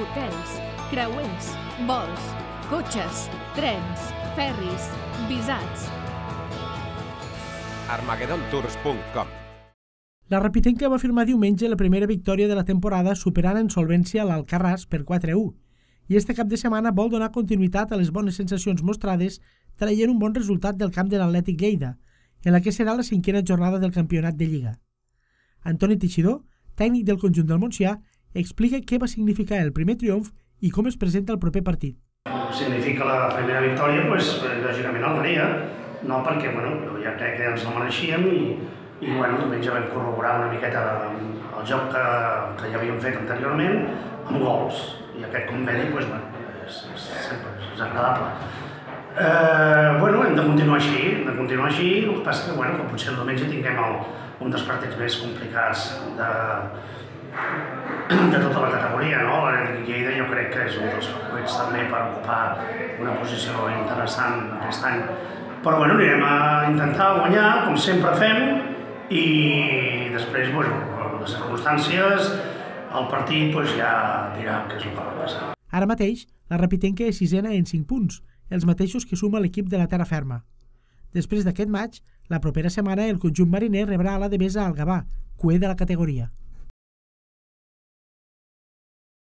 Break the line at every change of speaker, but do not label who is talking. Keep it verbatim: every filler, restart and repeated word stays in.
hotels, creuers, vols, cotxes, trens, ferris, visats.
armagedon tours punt com.
La Rapitenca va firmar diumenge la primera victòria de la temporada superant en solvència l'Alcarràs per quatre a u i este cap de setmana vol donar continuïtat a les bones sensacions mostrades traient un bon resultat del camp de l'Atlètic Lleida, en la que serà la cinquena jornada del campionat de Lliga. Antoni Teixidor, tècnic del conjunt del Montsià, explica què va significar el primer triomf i com es presenta el proper partit.
Significa la primera victòria, doncs, lògicament alegria, no perquè, bueno, jo ja crec que ens la mereixíem i, i bueno, diumenge vam corroborar una miqueta el joc que, que ja havíem fet anteriorment amb gols. I aquest conveni, doncs, bueno, és, és, sempre és agradable. Eh, bueno, hem de continuar així, hem de continuar així, el que passa que, bueno, que potser el diumenge tinguem el, un dels partits més complicats de, de tota la categoria, no? L'Atlètic Lleida jo crec que és un dels favorits també per ocupar una posició interessant aquest any. Però bueno, anirem a intentar guanyar, com sempre fem, i després, bueno, les circumstàncies, el partit doncs, ja dirà què és el que va passar.
Ara mateix, la Rapitenca és sisena en cinc punts, els mateixos que suma l'equip de la Terra Ferma. Després d'aquest matx, la propera setmana el conjunt mariner rebrà a la Devesa al Gavà, cuer de la categoria.